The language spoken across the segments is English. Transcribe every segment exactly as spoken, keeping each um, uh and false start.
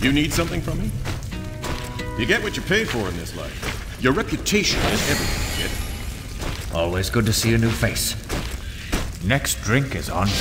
You need something from me? You get what you pay for in this life. Your reputation is everything, kid. Always good to see a new face. Next drink is on.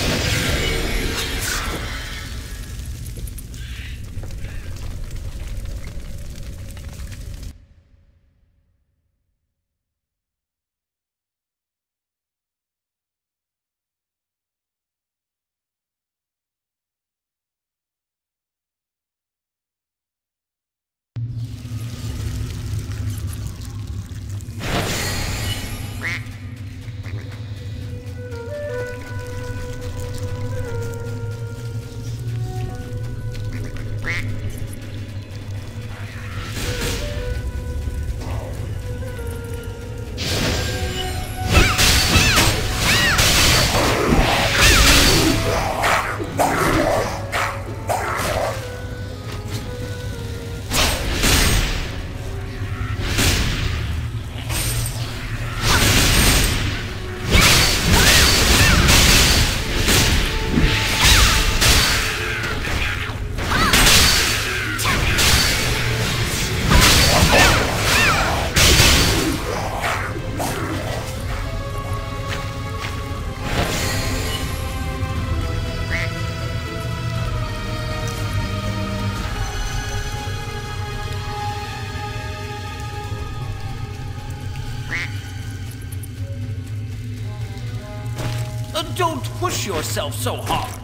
Don't push yourself so hard.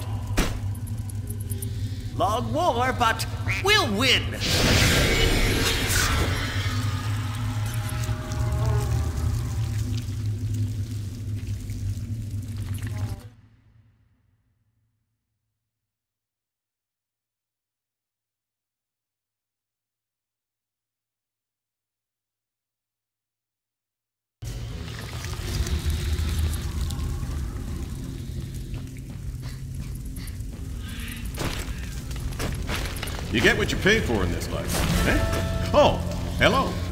Long war, but we'll win. You get what you pay for in this life, eh? Oh, hello.